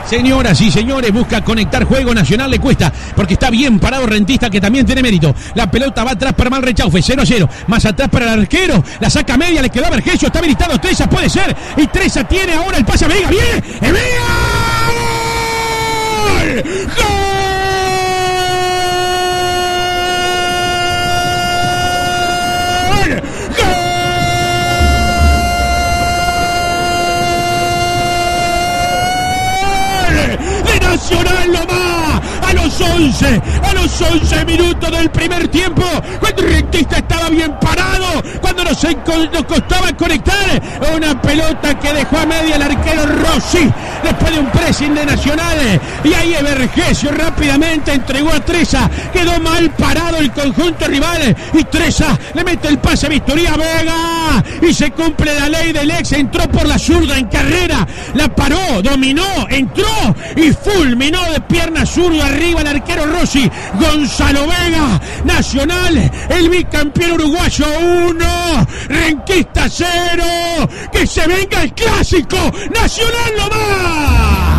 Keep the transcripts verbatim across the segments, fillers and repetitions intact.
Señoras y señores, busca conectar juego. Nacional le cuesta, porque está bien parado Rentista, que también tiene mérito. La pelota va atrás para Malrechaufe, cero a cero. Más atrás para el arquero. La saca media, le quedó a Vergesio. Está habilitado Treza, puede ser. Y Treza tiene ahora el pase a Vega. ¡Bien! ¡Vega! ¡Gol! ¡Gol! Nacional lo va a los once, a los once minutos del primer tiempo, cuando el Rentista estaba bien parado, cuando nos, nos costaba conectar una pelota que dejó a media el arquero Rossi, después de un pressing de Nacional, y ahí Vergesio rápidamente entregó a Treza, quedó mal parado el conjunto rival, y Treza le mete el pase a Victoria Vega, y se cumple la ley del ex, entró por la zurda en carrera, la paró, dominó, entró, y fulminó de pierna zurda arriba el arquero Rossi. Gonzalo Vega, Nacional, el bicampeón uruguayo uno, Rentista cero, que se venga el clásico, Nacional lo va.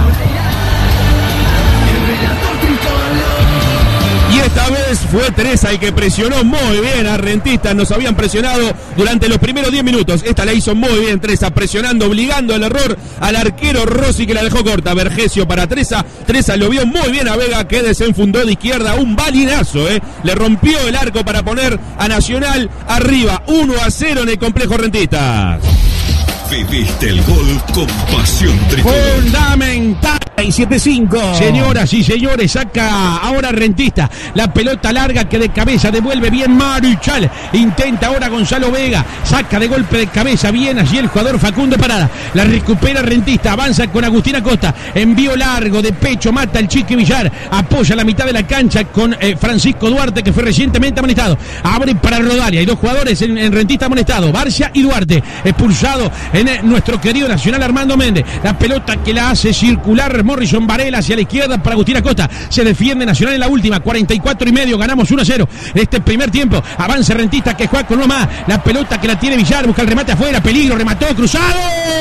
Y esta vez fue Treza el que presionó muy bien a Rentista. Nos habían presionado durante los primeros diez minutos. Esta la hizo muy bien Treza, presionando, obligando al error al arquero Rossi, que la dejó corta. Vergesio para Treza. Treza lo vio muy bien a Vega, que desenfundó de izquierda. Un balinazo, ¿eh? Le rompió el arco para poner a Nacional arriba. uno a cero en el complejo Rentista. Viviste el gol con pasión tricolor. Fundamental. siete cinco. Señoras y señores, saca ahora Rentista. La pelota larga que de cabeza devuelve bien Marichal. Intenta ahora Gonzalo Vega. Saca de golpe de cabeza bien allí el jugador Facundo Parada. La recupera Rentista. Avanza con Agustín Acosta. Envío largo de pecho. Mata el Chiqui Villar. Apoya la mitad de la cancha con eh, Francisco Duarte, que fue recientemente amonestado. Abre para Rodalia. Hay dos jugadores en, en Rentista amonestados. Barcia y Duarte. Expulsado en eh, nuestro querido Nacional Armando Méndez. La pelota que la hace circular Morrison Varela hacia la izquierda para Agustín Acosta. Se defiende Nacional en la última. cuarenta y cuatro y medio. Ganamos uno a cero. Este primer tiempo. Avanza Rentista, que juega con uno más. La pelota que la tiene Villar. Busca el remate afuera. Peligro. Remató. Cruzado.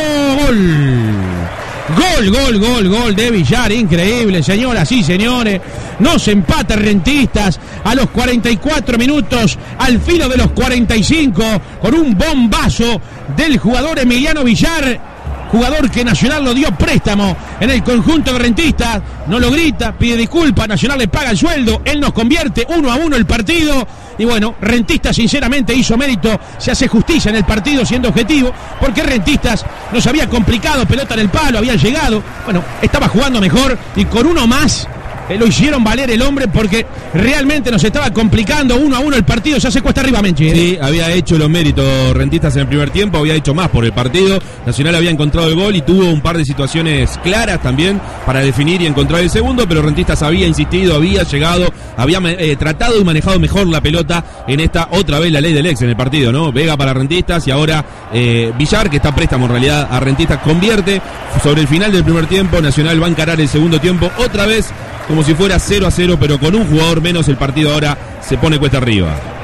Gol. Gol, gol, gol, gol de Villar. Increíble, señoras y señores. Nos empata Rentistas a los cuarenta y cuatro minutos. Al filo de los cuarenta y cinco. Con un bombazo del jugador Emiliano Villar. Jugador que Nacional lo dio préstamo en el conjunto de Rentistas. No lo grita, pide disculpas. Nacional le paga el sueldo. Él nos convierte uno a uno el partido. Y bueno, Rentistas sinceramente hizo mérito. Se hace justicia en el partido siendo objetivo. Porque Rentistas nos había complicado. Pelota en el palo, había llegado. Bueno, estaba jugando mejor. Y con uno más eh, lo hicieron valer el hombre, porque realmente nos estaba complicando uno a uno el partido. Ya se cuesta arriba, Menchi. Sí, había hecho los méritos Rentistas en el primer tiempo, había hecho más por el partido. Nacional había encontrado el gol y tuvo un par de situaciones claras también para definir y encontrar el segundo, pero Rentistas había insistido, había llegado, había eh, tratado y manejado mejor la pelota en esta otra vez la ley del ex en el partido, ¿no? Vega para Rentistas y ahora eh, Villar, que está préstamo en realidad a Rentistas, convierte sobre el final del primer tiempo. Nacional va a encarar el segundo tiempo otra vez como si fuera cero a cero, pero con un jugador menos. El partido ahora se pone cuesta arriba.